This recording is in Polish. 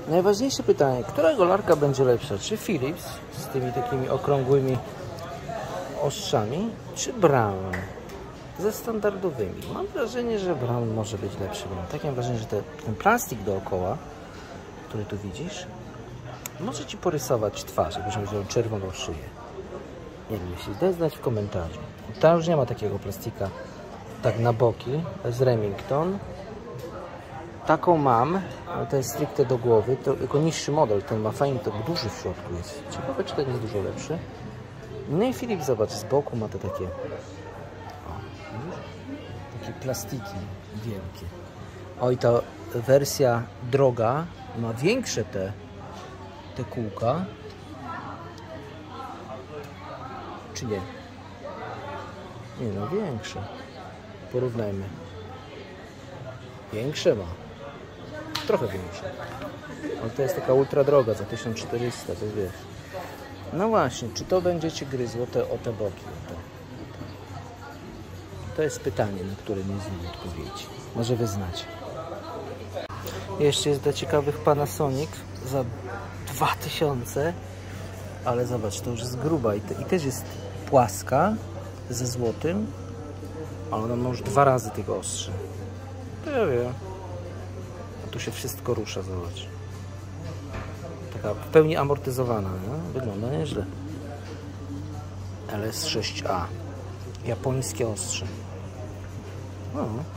Najważniejsze pytanie, która golarka będzie lepsza? Czy Philips z tymi takimi okrągłymi ostrzami, czy Braun ze standardowymi? Mam wrażenie, że Braun może być lepszy. Mam takie wrażenie, że ten plastik dookoła, który tu widzisz, może ci porysować twarz, jakbyś miał czerwoną szyję. Nie wiem, jeśli daj znać w komentarzu. Ta już nie ma takiego plastika tak na boki, z Remington. Taką mam, ale to jest stricte do głowy, to jako niższy model, ten ma fajny, to duży w środku jest. Ciekawe, czy ten jest dużo lepszy. No i Philips, zobacz, z boku ma te takie, takie plastiki wielkie. O, i ta wersja droga ma większe te kółka. Czy nie? Nie, no większe. Porównajmy. Większe ma. Trochę większe. Ale to jest taka ultra droga za 1400, to wiesz. No właśnie, czy to będzie Cię gryzło o te boki? To jest pytanie, na które nie znam odpowiedzi. Może Wy znacie. Jeszcze jest dla ciekawych Panasonic za 2000, ale zobacz, to już jest gruba i też jest płaska ze złotym, ale ona ma już 2 razy tego ostrze. To ja wiem. A tu się wszystko rusza, zobacz. Taka w pełni amortyzowana, nie? Wygląda nieźle. LS6A. Japońskie ostrze. O.